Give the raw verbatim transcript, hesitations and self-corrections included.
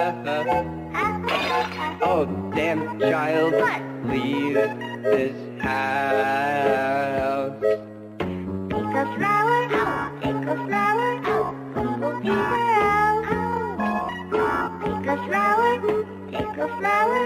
Oh, damn child, What? leave this house. Take a flower, take a flower, we'll take her out. Take a flower, take a flower,